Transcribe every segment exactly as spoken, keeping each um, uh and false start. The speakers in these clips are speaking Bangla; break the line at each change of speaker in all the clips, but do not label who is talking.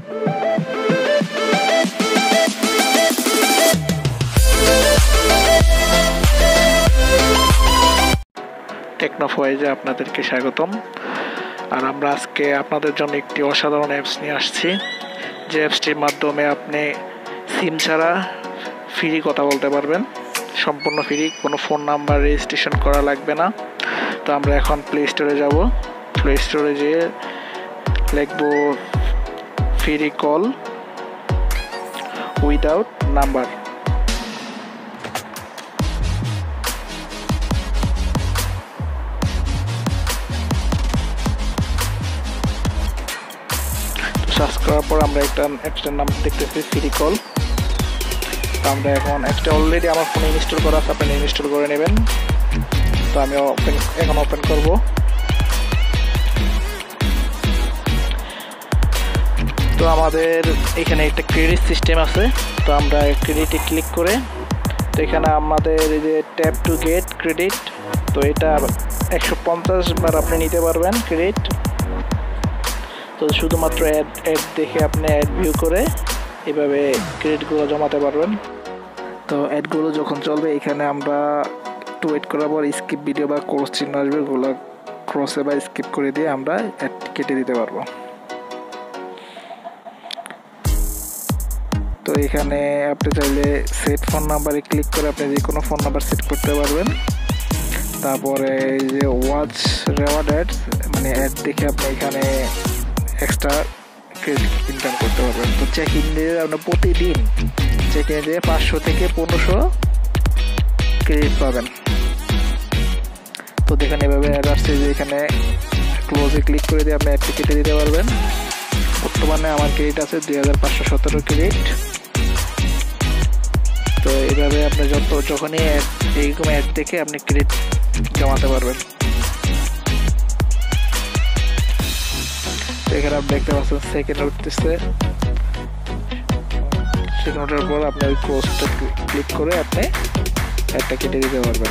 টেকনোফয়েজে আপনাদেরকে স্বাগতম। আর আমরা আজকে আপনাদের জন্য একটি অসাধারণ অ্যাপস নিয়ে আসছি, যে অ্যাপসটির মাধ্যমে আপনি সিম ছাড়া ফ্রি কথা বলতে পারবেন, সম্পূর্ণ ফ্রি, কোনো ফোন নাম্বার রেজিস্ট্রেশন করা লাগবে না। তো আমরা এখন প্লে স্টোরে যাব, প্লে স্টোরে যেয়ে লিখব free call without number. Search করার পর আমরা একটা অ্যাপসটার নাম দেখতেছি ফ্রি কল। তো আমরা এখন অ্যাপসটা অলরেডি আমার ফোনে ইনস্টল করা আছে, আপনি ইনস্টল করে নেবেন। তো আমি ওপেন এখন ওপেন করব। তো আমাদের এখানে একটা ক্রেডিট সিস্টেম আছে, তো আমরা ক্রেডিটে ক্লিক করে, তো এখানে আমাদের এই যে ট্যাপ টু গেট ক্রেডিট, তো এটা একশো পঞ্চাশ বার আপনি নিতে পারবেন ক্রেডিট। তো শুধুমাত্র অ্যাড অ্যাড দেখে আপনি অ্যাড ভিউ করে এভাবে ক্রেডিটগুলো জমাতে পারবেন। তো অ্যাডগুলো যখন চলবে এখানে আমরা একটু ওয়েট করার পর স্কিপ ভিডিও বা ক্রস চিহ্ন আসবে, ওগুলো ক্রসে বা স্কিপ করে দিয়ে আমরা অ্যাড কেটে দিতে পারবো। তো এখানে আপনি চাইলে সেট ফোন নাম্বারে ক্লিক করে আপনি যে কোনো ফোন নাম্বার সেট করতে পারবেন। তারপরে এই যে ওয়াচ রেওয়ার্ড অ্যাডস, মানে অ্যাড দেখে আপনি এখানে এক্সট্রা ক্রেডিট ইনকাম করতে পারবেন। তো চেক ইন দিয়ে আপনার প্রতিদিন চেক ইন দিয়ে পাঁচশো থেকে পনেরোশো ক্রেডিট পাবেন। তো দেখেন এভাবে অ্যাড আসছে, যে এখানে ক্লোজে ক্লিক করে দিয়ে আপনি অ্যাডটি কেটে দিতে পারবেন। বর্তমানে আমার ক্রেডিট আছে দুই হাজার পাঁচশো সতেরো ক্রেডিট। তো এইভাবে আপনি যত যখনই এইরকম অ্যাড দেখে আপনি ক্রেডিট জমাতে পারবেন। এখানে আপনি দেখতে পাচ্ছেন সেকেন্ড উঠতেছে, সেকেন্ড ওঠার পর আপনি ওই ক্লোজটা ক্লিক করে আপনি অ্যাডটা কেটে দিতে পারবেন।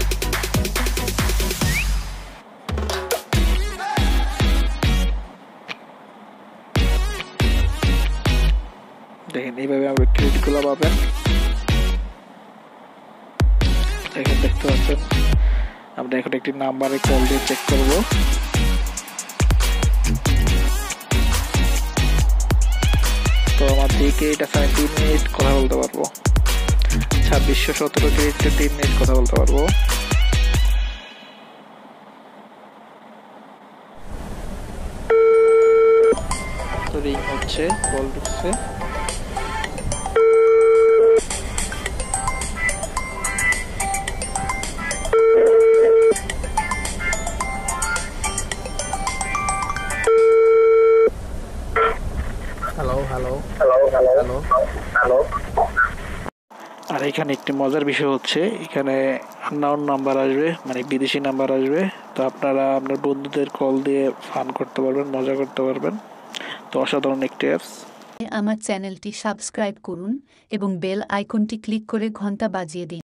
দেখেন এইভাবে আপনি ক্রেডিটগুলো পাবেন। এখানে দেখতে পাচ্ছেন আমরা এখন একটি নাম্বারে কল দিয়ে চেক করব। তো আমার যে ক্রেডিট আছে আমি তিন মিনিট কথা বলতে পারবো, ছাব্বিশশো সতেরো ক্রেডিটে তিন মিনিট কথা বলতে পারবো। তো রিং হচ্ছে, কল ঢুকছে। Hello hello hello hello hello. আর এখানে একটি মজার বিষয় হচ্ছে, এখানে আননোন নাম্বার আসবে, মানে বিদেশি নাম্বার আসবে। তো আপনারা আপনার বন্ধুদের কল দিয়ে ফান করতে পারবেন, মজা করতে পারবেন। তো অসাধারণ একটি অ্যাপস।
আমার চ্যানেলটি সাবস্ক্রাইব করুন এবং বেল আইকনটি ক্লিক করে ঘন্টা বাজিয়ে দিন।